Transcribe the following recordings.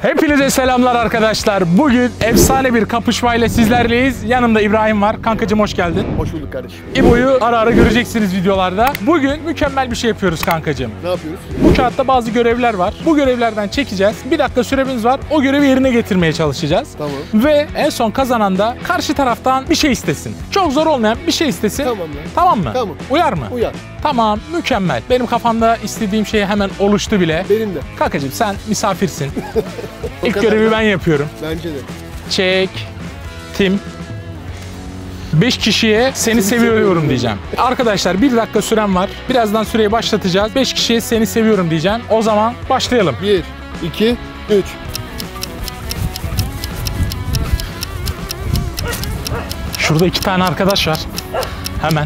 Hepinize selamlar arkadaşlar. Bugün efsane bir kapışmayla sizlerleyiz. Yanımda İbrahim var. Kankacığım hoş geldin. Hoş bulduk kardeşim. İbo'yu ara ara göreceksiniz videolarda. Bugün mükemmel bir şey yapıyoruz kankacığım. Ne yapıyoruz? Bu kağıtta bazı görevler var. Bu görevlerden çekeceğiz. 1 dakika süremiz var. O görevi yerine getirmeye çalışacağız. Tamam. Ve en son kazanan da karşı taraftan bir şey istesin. Çok zor olmayan bir şey istesin. Tamam ya. Tamam mı? Tamam. Uyar mı? Uyar. Tamam, mükemmel. Benim kafamda istediğim şey hemen oluştu bile. Benim de. Kankacığım sen misafirsin. İlk kadar görevi da. ben yapıyorum. Bence de. Çektim. 5 kişiye seni seviyorum diyeceğim. Arkadaşlar 1 dakika sürem var. Birazdan süreyi başlatacağız. 5 kişiye seni seviyorum diyeceğim. O zaman başlayalım. 1, 2, 3. Şurada 2 tane arkadaş var. Hemen.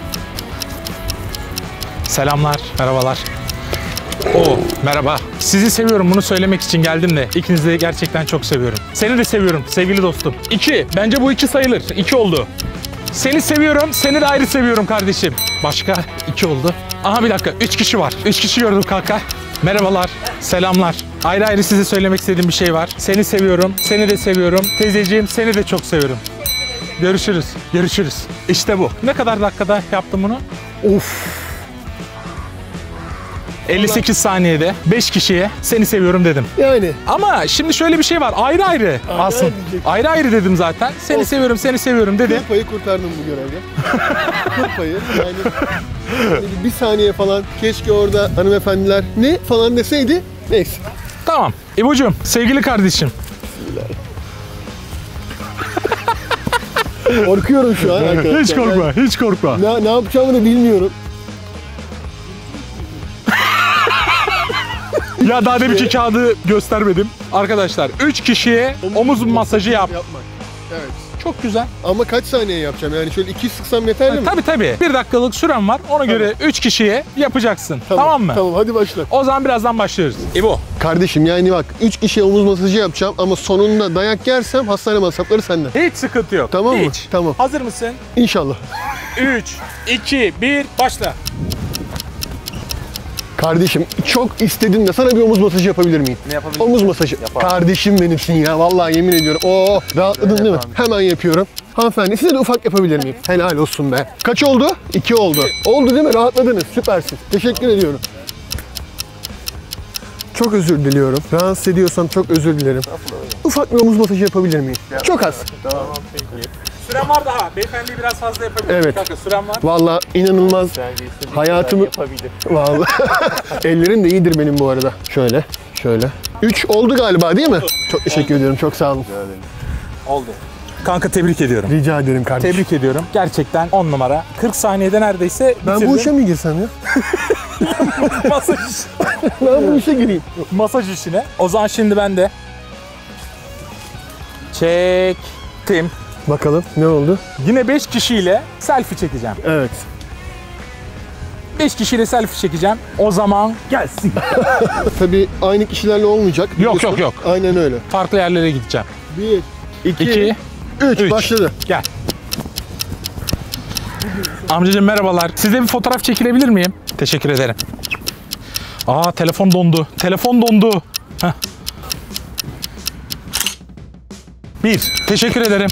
Selamlar, merhabalar. Oo, merhaba. Sizi seviyorum, bunu söylemek için geldim de ikinizi de gerçekten çok seviyorum. Seni de seviyorum sevgili dostum. 2. Bence bu 2 sayılır. 2 oldu. Seni seviyorum, seni de ayrı seviyorum kardeşim. Başka 2 oldu. Aha bir dakika, 3 kişi var. 3 kişi gördüm kanka. Merhabalar, selamlar. Ayrı ayrı size söylemek istediğim bir şey var. Seni seviyorum, seni de seviyorum. Teyzeciğim, seni de çok seviyorum. Görüşürüz, görüşürüz. İşte bu. Ne kadar dakikada yaptım bunu? Of. 58 saniyede 5 kişiye seni seviyorum dedim. Yani. Ama şimdi şöyle bir şey var. Ayrı ayrı aslında. Ayrı ayrı dedim zaten. Seni Olsun. seviyorum, seni seviyorum dedim. Kıl payı kurtardım bu görevde. Kıl payı. Yani bir saniye falan keşke orada hanımefendiler ne falan deseydi. Neyse. Tamam. İbocuğum, sevgili kardeşim. Korkuyorum şu an arkadaşlar. Hiç korkma, hiç korkma. Ne yapacağımı da bilmiyorum. Ya daha demin ki kağıdı göstermedim. Arkadaşlar 3 kişiye omuz masajı yapmak. Evet. Çok güzel. Ama kaç saniye yapacağım? Yani şöyle 2 sıksam yeterli mi? Tabii. 1 dakikalık süren var. Ona göre 3 kişiye yapacaksın. Tamam mı? Tamam, hadi başla. O zaman birazdan başlıyoruz. İbo. Kardeşim yani bak 3 kişiye omuz masajı yapacağım ama sonunda dayak yersem hastane masrafları senden. Hiç sıkıntı yok. Tamam mı? Hiç. Tamam. Hazır mısın? İnşallah. 3, 2, 1, başla. Kardeşim çok istedim de sana bir omuz masajı yapabilir miyim? Ne yapabilirim? Omuz masajı. Yaparım. Kardeşim benimsin ya vallahi yemin ediyorum. Oo, rahatladın değil mi? Hemen yapıyorum. Hanımefendi size de ufak yapabilir miyim? Helal olsun be. Kaç oldu? 2 oldu. Oldu değil mi? Rahatladınız. Süpersin. Teşekkür ediyorum. Çok özür diliyorum. Rahatsız ediyorsam çok özür dilerim. Ufak bir omuz masajı yapabilir miyim? Çok az. Tamam peki. Süren var daha. Beyefendi biraz fazla yapabilir. Evet. Kanka süren var. Vallahi inanılmaz. Hayatımı... Yapabilir. Vallahi. Ellerim de iyidir benim bu arada. Şöyle. 3 oldu galiba değil mi? Çok teşekkür ediyorum. Çok sağ olun. Oldu. Kanka tebrik ediyorum. Rica ederim kardeşim. Tebrik ediyorum. Gerçekten 10 numara. 40 saniyede neredeyse Ben bitirdin. bu işe mi girsem ya? masaj, Ben bu işe gireyim. masaj işine. O zaman şimdi ben de çektim. Bakalım ne oldu? Yine 5 kişiyle selfie çekeceğim. Evet. 5 kişiyle selfie çekeceğim. O zaman gelsin. Tabii aynı kişilerle olmayacak. biliyorsun. Yok. Aynen öyle. Farklı yerlere gideceğim. 1, 2, 2, 3. 3. Başladı. Gel. Amcacığım merhabalar. Sizle bir fotoğraf çekilebilir miyim? Teşekkür ederim. Aa telefon dondu. Telefon dondu. Heh. 1. Teşekkür ederim.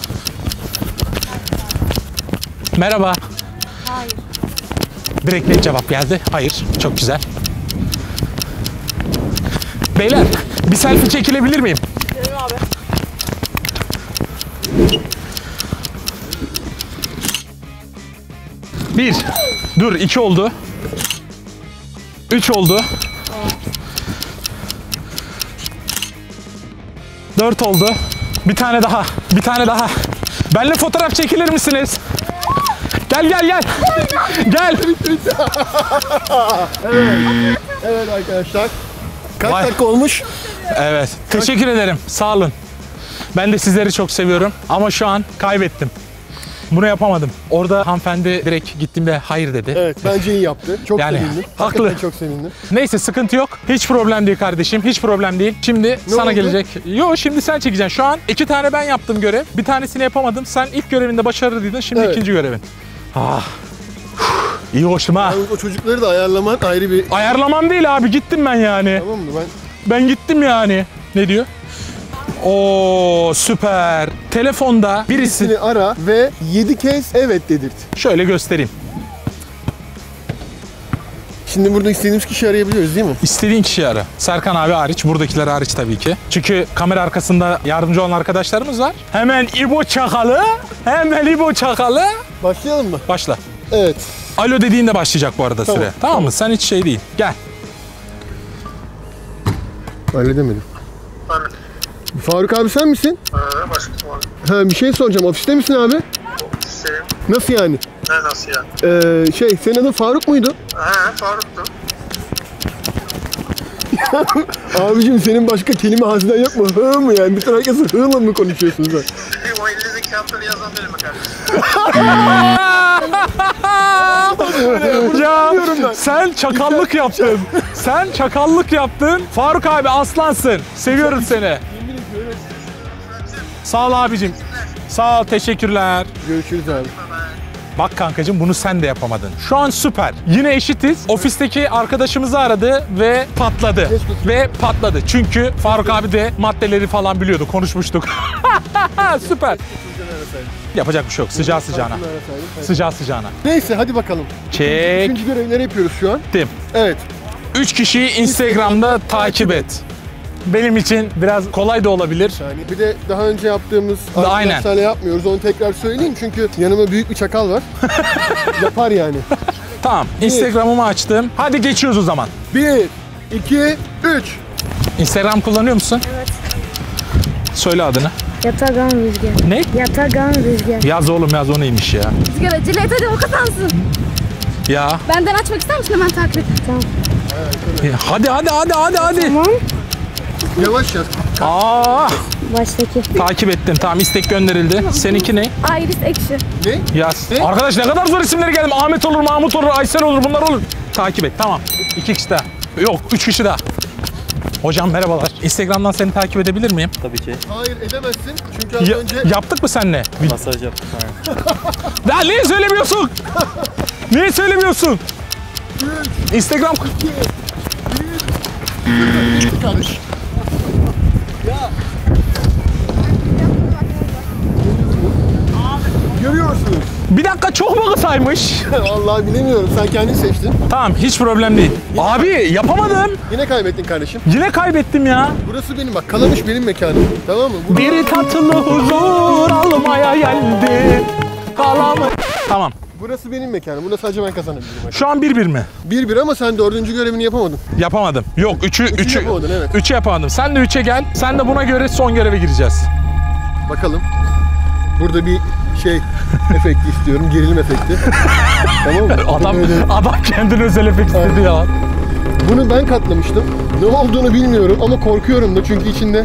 Merhaba. Hayır. Direkt net cevap geldi. Hayır. Çok güzel. Beyler bir selfie çekilebilir miyim? Dedim abi. Bir. Dur 2 oldu. 3 oldu. 4 oldu. Bir tane daha. Bir tane daha. Benimle fotoğraf çekilir misiniz? Gel. Gel. Evet arkadaşlar. Kaç Vay. dakika olmuş? Evet. Teşekkür ederim. Sağ olun. Ben de sizleri çok seviyorum ama şu an kaybettim. Bunu yapamadım. Orada hanımefendi direkt gittiğimde hayır dedi. Evet bence iyi yaptı. Çok Yani, sevindim. haklı. Hakikaten çok sevindim. Neyse sıkıntı yok. Hiç problem değil kardeşim. Hiç problem değil. Şimdi sana oldu? gelecek. Yo şimdi sen çekeceksin. Şu an 2 tane ben yaptım görev. Bir tanesini yapamadım. Sen ilk görevinde başarılıydın. Şimdi Evet. ikinci görevin. Ah. İyi hoştum ha. Yalnız o çocukları da ayarlaman ayrı bir... Ayarlamam değil abi. Gittim ben yani. Tamam mı? Ben gittim yani. Ne diyor? Oo süper. Telefonda birisi... Birisini ara ve 7 kez evet dedirt. Şöyle göstereyim. Şimdi burada istediğimiz kişi arayabiliyoruz değil mi? İstediğin kişiyi ara. Serkan abi hariç, buradakiler hariç tabii ki. Çünkü kamera arkasında yardımcı olan arkadaşlarımız var. Hemen İbo Çakalı. Hemen İbo Çakalı. Başlayalım mı? Başla. Evet. Alo dediğinde başlayacak bu arada Tamam, süre. Tamam mı? Sen hiç şey değil. Gel. Öyle demedim. Faruk abi sen misin? Başka var. Ha bir şey soracağım. Ofiste misin abi? Ofisteyim. Nasıl yani? Ne nasıl yani? Senin adın Faruk muydu? He Faruk'tu. Abicim senin başka kelime hazinen yok mu? Hı mı yani? Bütün herkes hığla mı konuşuyorsun sen? O elinizdeki kağıtları yazan benim kardeşim. Ya sen çakallık yaptın. Sen çakallık yaptın. Faruk abi aslansın. Seviyorum seni. Sağ ol abicim. Sağ ol, teşekkürler. Görüşürüz abi. Bak kankacığım bunu sen de yapamadın. Şu an süper. Yine eşitiz. Ofisteki arkadaşımızı aradı ve patladı. Ve patladı. Çünkü Faruk abi de maddeleri falan biliyordu. Konuşmuştuk. Süper. Yapacak bir şey yok. Sıcağı sıcağına. Sıcağı sıcağına. Neyse hadi bakalım. Çek. Üçüncü görevleri yapıyoruz şu an. Gittim. Evet. 3 kişiyi Instagram'da takip et. Benim için biraz kolay da olabilir. Yani bir de daha önce yaptığımız Aynen. arkadaşlarla yapmıyoruz. Onu tekrar söyleyeyim çünkü yanıma büyük bir çakal var. Yapar yani. Tamam. Instagram'ımı açtım. Hadi geçiyoruz o zaman. 1, 2, 3. Instagram kullanıyor musun? Evet. Söyle adını. Yatagan Rüzgar. Ne? Yatagan Rüzgar. Yaz oğlum yaz, o neymiş ya. Rüzgar acele et hadi o kazansın. Ya. Benden açmak ister misin, hemen takip et. Tamam. Hadi. Tamam. Yavaş yaz. Baştaki. Takip ettim. Tamam, istek gönderildi. Seninki ne? Iris Ekşi. Ne? Yaz. Ne? Arkadaş ne kadar zor isimleri geldim. Ahmet olur, Mahmut olur, Aysel olur, bunlar olur. Takip et. Tamam. 2 kişi daha. Yok, 3 kişi daha. Hocam merhabalar. Instagram'dan seni takip edebilir miyim? Tabii ki. Hayır edemezsin. Çünkü az önce... Yaptık mı seninle? Masaj yaptık. Ya niye söylemiyorsun? Niye söylemiyorsun? Instagram... Kardeş. Görüyorsunuz. Bir dakika, çok mu kısaymış? Vallahi bilemiyorum. Sen kendin seçtin. Tamam, hiç problem değil. Abi yapamadım. Yine kaybettin kardeşim. Yine kaybettim ya. Burası benim bak. Kalamış benim mekanım. Tamam mı? Bir tatlı huzur almaya geldi. Kalamı. Tamam. Burası benim mekanım. Burada sadece ben kazanabilirim. Şu an 1-1 mi? 1-1 ama sen dördüncü görevini yapamadın. Yapamadım. Yok, 3'ü yapamadın, evet. 3'ü yapamadım. Sen de 3'e gel. Sen de buna göre son göreve gireceğiz. Bakalım. Burada bir efekti istiyorum. Gerilim efekti. Tamam mı? Adam kendine özel efekt istedi Aynen. ya. Bunu ben katlamıştım. Ne olduğunu bilmiyorum ama korkuyorum da çünkü içinde...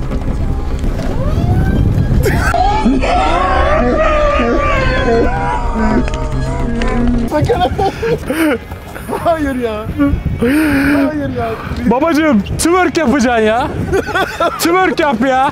Hayır ya. Hayır ya. Babacığım twerk yapacaksın ya. Twerk yap ya.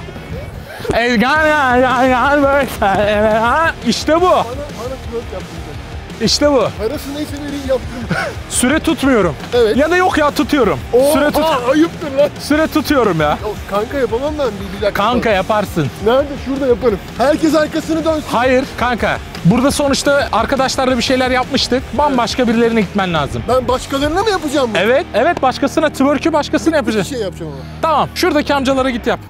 İşte bu. Bana twerk yaptın. İşte bu. Parası neyse vereyim yaptım. Süre tutmuyorum. Evet. Ya da yok ya, tutuyorum. Ayıptır lan. Süre tutuyorum ya. Yok, kanka yapamam ben bir dakika. Kanka yaparsın. Nerede? Şurada yaparım. Herkes arkasını dönsün. Hayır kanka. Burada sonuçta arkadaşlarla bir şeyler yapmıştık. Bambaşka birilerine gitmen lazım. Ben başkalarına mı yapacağım bunu? Evet başkasına twerk'ü başkasına Bir yapacaksın. şey yapacağım ama. Tamam, şuradaki amcalara git yap.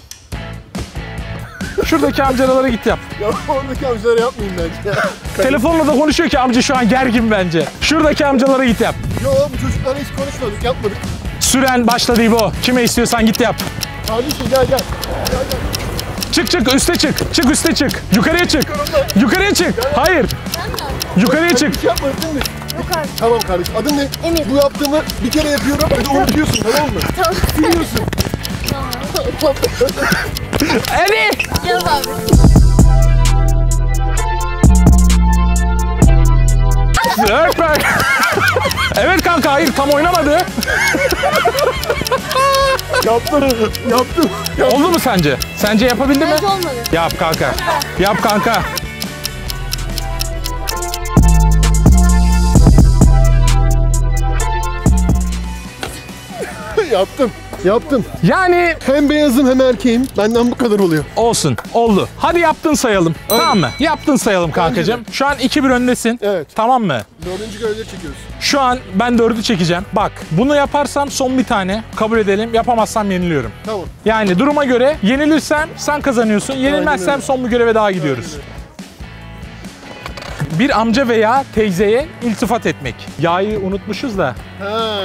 Şuradaki amcalara git yap. Ya oradaki amcaları yapmayayım bence ya. Telefonla da konuşuyor ki amca şu an gergin bence. Şuradaki amcalara git yap. Yo bu çocuklarla hiç konuşmadık, yapmadık. Süren başladı İbo. Kime istiyorsan git yap. Kardeşim gel. Çık üste çık. Çık üste çık. Yukarıya çık. Yukarıya çık. Hayır. Yukarıya çık. Bir şey yapmadık değil mi? Yok abi. Tamam kardeşim. Adın ne? Emir. Bu yaptığımı bir kere yapıyorum ve de unutuyorsun, tamam mı? Tamam. Biliyorsun. Hadi. Yaz abi. Süper. Evet kanka, hayır tam oynamadı. Yaptım. Oldu mu sence? Sence yapabildi mi? Bence olmadı. Yap kanka. Yap kanka. Yaptım. Yaptım. Yani Hem beyazım hem erkeğim. Benden bu kadar oluyor. olsun. Oldu. Hadi yaptın sayalım. Tamam mı? Yaptın sayalım kankacığım. Şu an 2-1 öndesin. Evet. Tamam mı? 4. gövdeleri çekiyoruz. Şu an ben 4'ü çekeceğim. Bak bunu yaparsam son bir tane. Kabul edelim. Yapamazsam yeniliyorum. Tamam. Yani duruma göre yenilirsem sen kazanıyorsun. Yenilmezsem öyle. son bir göreve daha gidiyoruz. Bir amca veya teyzeye iltifat etmek. Ya'yı unutmuşuz da. Ha.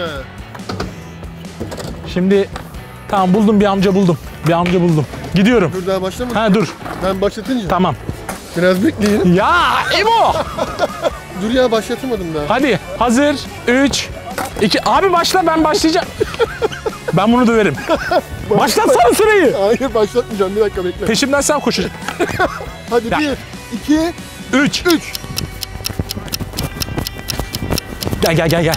Şimdi tamam buldum bir amca buldum. Bir amca buldum. Gidiyorum. Dur daha başlamadık. Ha dur. Ben başlatınca. Tamam. Biraz bekleyin. Ya İbo. Dur ya başlatamadım daha. Hadi hazır. 3 2 Abi başla ben başlayacağım. Ben bunu döverim. Başlatsana süreyi. Hayır başlatmayacağım. Bir dakika bekle. Peşimden sen koşacaksın. Hadi Ya. 1, 2, 3 3. Gel.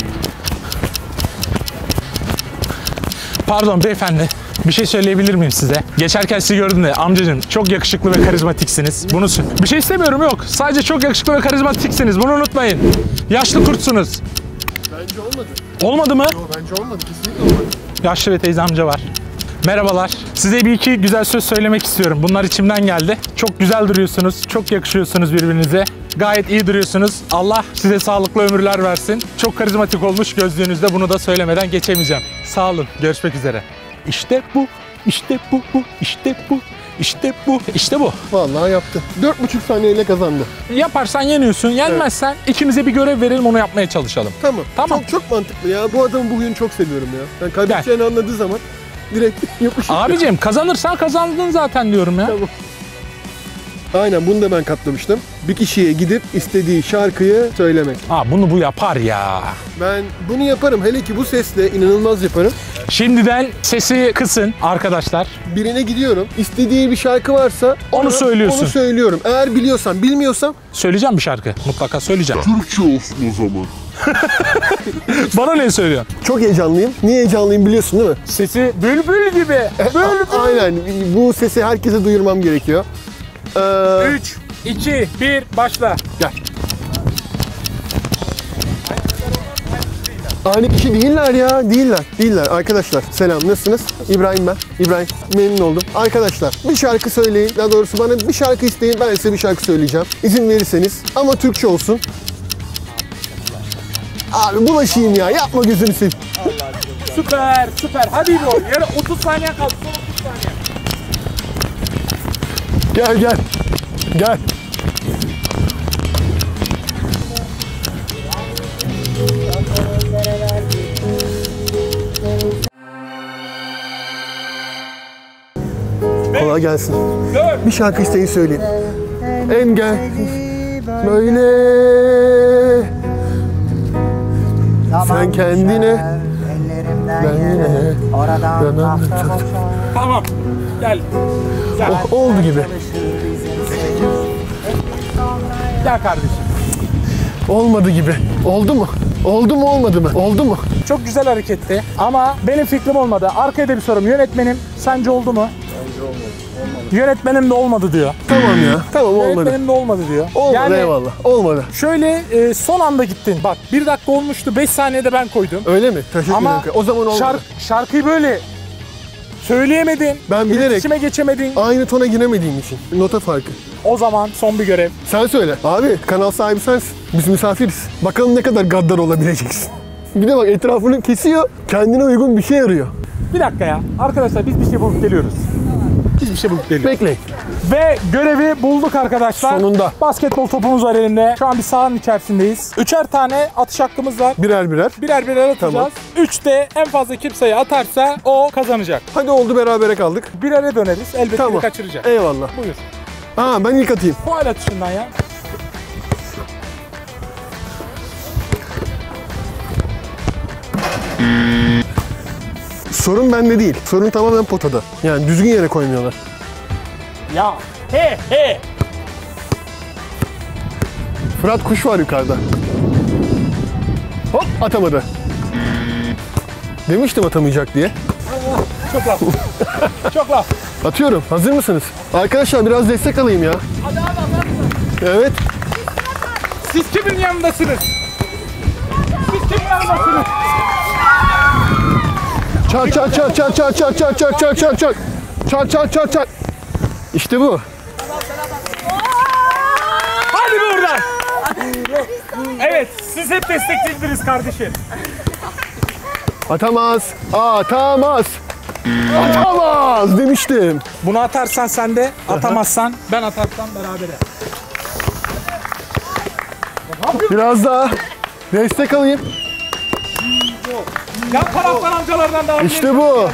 Pardon beyefendi. Bir şey söyleyebilir miyim size? Geçerken sizi gördüm de amcacığım çok yakışıklı ve karizmatiksiniz. Bir şey istemiyorum yok. Sadece çok yakışıklı ve karizmatiksiniz. Bunu unutmayın. Yaşlı kurtsunuz. Bence olmadı. Olmadı mı? Yo, bence olmadı. Kesinlikle olmadı. Yaşlı ve teyze amca var. Merhabalar. Size bir iki güzel söz söylemek istiyorum. Bunlar içimden geldi. Çok güzel duruyorsunuz. Çok yakışıyorsunuz birbirinize. Gayet iyi duruyorsunuz. Allah size sağlıklı ömürler versin. Çok karizmatik olmuş gözlüğünüzde. Bunu da söylemeden geçemeyeceğim. Sağ olun. Görüşmek üzere. İşte bu. İşte bu. İşte bu. İşte bu. İşte bu. Vallahi yaptı. 4,5 saniyeyle kazandı. Yaparsan yeniyorsun. Yenmezsen ikimize bir görev verelim onu yapmaya çalışalım. Tamam. Tamam. Çok mantıklı ya. Bu adamın bu huyunu çok seviyorum ya. Ben kaybedeceğini anladığı zaman direkt yapışıyor. Abicim kazanırsan kazandın zaten diyorum ya. Tamam. Aynen bunu da ben katlamıştım. Bir kişiye gidip istediği şarkıyı söylemek. Bunu bu yapar ya. Ben bunu yaparım. Hele ki bu sesle inanılmaz yaparım. Şimdiden sesi kısın arkadaşlar. Birine gidiyorum. İstediği bir şarkı varsa Onu söylüyorsun. Onu söylüyorum. Eğer biliyorsam, bilmiyorsam Söyleyeceğim bir şarkı. Mutlaka söyleyeceğim. Türkçe olsun o zaman. Bana ne söylüyorsun? çok heyecanlıyım. Niye heyecanlıyım biliyorsun değil mi? Sesi bülbül gibi. Bülbül. Aynen. Bu sesi herkese duyurmam gerekiyor. 3, 2, 1 başla. Gel. Aynı kişi değiller ya. Değiller. Arkadaşlar selam. Nasılsınız? İbrahim ben. İbrahim. Memnun oldum. Arkadaşlar bir şarkı söyleyin. Daha doğrusu bana bir şarkı isteyin. Ben size bir şarkı söyleyeceğim. İzin verirseniz. Ama Türkçe olsun. Abi bulaşayım ya. Yapma gözünü seveyim. Süper. Hadi İbo. Yarı 30 saniye kaldı. Son 30 saniye. Gel. Kolay gelsin. Bir şarkı isteyin söyleyin. Engel böyle sen kendine ben yine Tamam. Gel. oldu gibi. Gel kardeşim. Olmadı gibi. Oldu mu? Oldu mu olmadı mı? Oldu mu? Çok güzel hareketti ama benim fikrim olmadı. Arkaya da bir sorum. Yönetmenim sence oldu mu? Bence olmadı. Yönetmenim de olmadı diyor. Tamam ya. Tamam olmadı. Yönetmenim de olmadı diyor. Olmadı eyvallah. Olmadı. Şöyle son anda gittin. Bak 1 dakika olmuştu. 5 saniyede ben koydum. Öyle mi? Teşekkür Ama ederim. O zaman olmadı. şarkıyı böyle söyleyemedin. Ben bilerek İletişime geçemedin. aynı tona giremediğim için. Nota farkı. O zaman son bir görev. Sen söyle. Abi kanal sahibi sensin. Biz misafiriz. Bakalım ne kadar gaddar olabileceksin. Bir de bak etrafını kesiyor. Kendine uygun bir şey arıyor. Bir dakika ya. Arkadaşlar biz bir şey bulup geliyoruz. Biz bir şey bulup geliyoruz. Bekleyin. Ve görevi bulduk arkadaşlar. Sonunda. Basketbol topumuz var elinde. Şu an bir sahanın içerisindeyiz. 3'er tane atış hakkımız var. Birer. Birer atacağız. Tamam. 3'te en fazla kim sayı atarsa o kazanacak. Hadi oldu berabere kaldık. Birere döneriz. Elbette Tamam. biri kaçıracak. Eyvallah. Buyur. Ben ilk atayım. Faal atışından ya. Sorun bende değil. Sorun tamamen potada. Yani düzgün yere koymuyorlar. Ya. He. Fırat kuş var yukarıda. Hop atamadı. Demiştim atamayacak diye. Çok laf. Çok laf. Atıyorum. Hazır mısınız? Arkadaşlar biraz destek alayım ya. Hadi abi. Evet. Siz kimin yanındasınız? Siz kimin yanındasınız? Çak çak çak çak çak çak çak çak çak çak çak. Çak çak çak çak. İşte bu. Hadi be oradan. Evet, siz hep destekçiydiniz kardeşim. Atamaz. Atamaz. Atamaz demiştim. Bunu atarsan sen de, atamazsan ben atarsam berabere. Biraz daha destek alayım. Ya taraftan amcalardan daha İşte bu.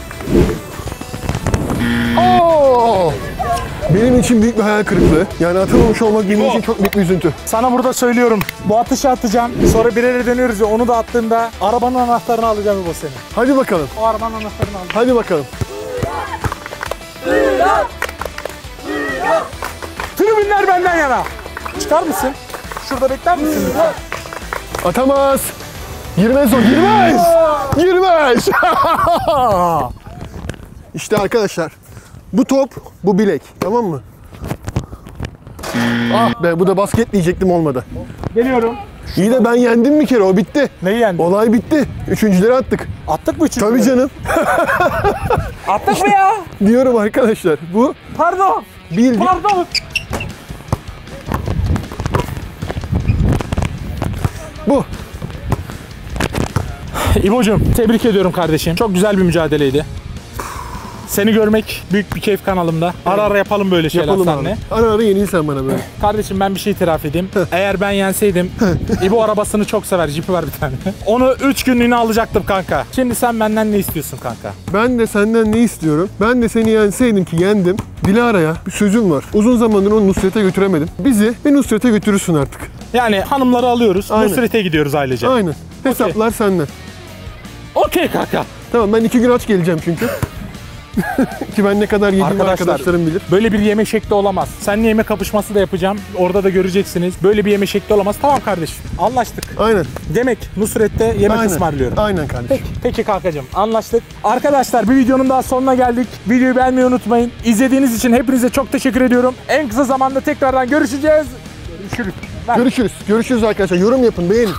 Oo! Benim için büyük bir hayal kırıklığı. Yani atamamış olmak benim için çok büyük bir üzüntü. Sana burada söylüyorum. Bu atışı atacağım. Sonra bir yere dönüyoruz ya, onu da attığında arabanın anahtarını alacağım bu seni. Hadi bakalım. O arabanın anahtarını alacağım. Hadi bakalım. Tribünler benden yana. Çıkar mısın? Şurada bekler misin? Atamaz. Girmez o. Girmez. Girmez. İşte arkadaşlar. Bu top, bu bilek. Tamam mı? Ah be, bu da basket diyecektim, olmadı. Geliyorum. İyi de ben yendim bir kere, o bitti. Neyi yendin? Olay bitti. Üçüncüleri attık. Attık mı üçüncüleri? Tabii canım. Attık mı ya? Diyorum arkadaşlar. Bu Pardon. bildi. Pardon. Bu. İbo'cum tebrik ediyorum kardeşim. Çok güzel bir mücadeleydi. Seni görmek büyük bir keyif kanalımda. Ara ara yapalım böyle şeyler Yapalım seninle. abi. Ara ara yenilsen bana böyle. Kardeşim ben bir şey itiraf edeyim. Eğer ben yenseydim, İbo arabasını çok sever. Jipi var bir tane. Onu 3 günlüğüne alacaktım kanka. Şimdi sen benden ne istiyorsun kanka? Ben de senden ne istiyorum? Ben de seni yenseydim ki yendim. Dilara'ya bir sözüm var. Uzun zamandır onu Nusret'e götüremedim. Bizi bir Nusret'e götürürsün artık. Yani hanımları alıyoruz. Aynen. Nusret'e gidiyoruz ailece. Aynen. Hesaplar senden. Okey kanka. Tamam, ben 2 gün aç geleceğim çünkü. Ki ben ne kadar yediğimi arkadaşlarım bilir. Böyle bir yeme şekli olamaz. Seninle yemek kapışması da yapacağım. Orada da göreceksiniz. Böyle bir yeme şekli olamaz. Tamam kardeşim. Anlaştık. Aynen. Demek Nusret'te yemek Aynen. ısmarlıyorum. Aynen kardeşim. Peki kankacığım, anlaştık. Arkadaşlar bir videonun daha sonuna geldik. Videoyu beğenmeyi unutmayın. İzlediğiniz için hepinize çok teşekkür ediyorum. En kısa zamanda tekrardan görüşeceğiz. Görüşürüz. Görüşürüz. Görüşürüz arkadaşlar. Yorum yapın, beğenin.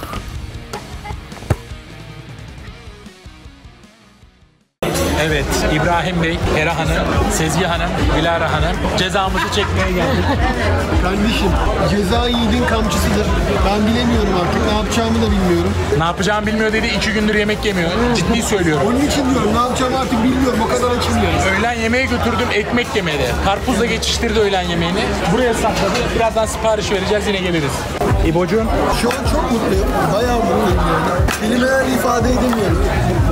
Evet, İbrahim Bey, Hera Hanım, Sezgi Hanım, Dilara Hanım cezamızı çekmeye geldik. Kardeşim, ceza yiğidin kamçısıdır. Ben bilemiyorum artık. Ne yapacağımı da bilmiyorum. Ne yapacağımı bilmiyor dedi, 2 gündür yemek yemiyor. Ciddi söylüyorum. Onun için diyorum, ne yapacağımı artık bilmiyorum. O kadar açım yani. Öğlen yemeğe götürdüm, ekmek yemedi. Karpuzla geçiştirdi öğlen yemeğini. Buraya sakladı. Birazdan sipariş vereceğiz, yine geliriz. İbocuğum. Şu an çok mutluyum. Bayağı mutluyum yani. Kelimelerle ifade edemiyorum.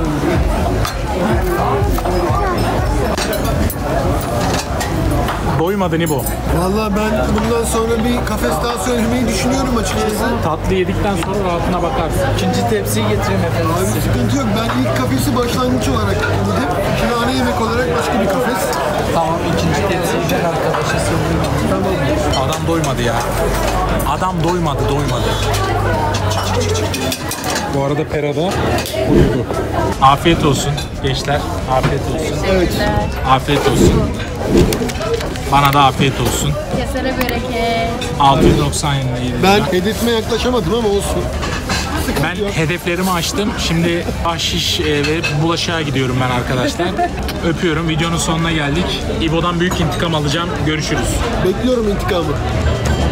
Doymadın İbo. Vallahi ben bundan sonra bir kafes daha söylemeyi düşünüyorum açıkçası. Tatlı yedikten sonra rahatına bakarsın. İkinci tepsiyi getireyim efendim. Abi sıkıntı yok. Ben ilk kafesi başlangıç olarak yedim. Şimdi ana yemek olarak başka bir kafes. Tamam, ikinci tepsiyi ben arkadaşa söyleyeyim. Tamam. Adam doymadı ya. Adam doymadı. Bu arada Pera'da uyudu. Afiyet olsun gençler. Afiyet olsun. Evet. Afiyet olsun. Bana da afiyet olsun. Kesene bereket. 697 lira. Ben hedefime yaklaşamadım ama olsun. Ben hedeflerimi açtım. Şimdi bahşiş ve bulaşığa gidiyorum ben arkadaşlar. Öpüyorum. Videonun sonuna geldik. İbo'dan büyük intikam alacağım. Görüşürüz. Bekliyorum intikamı.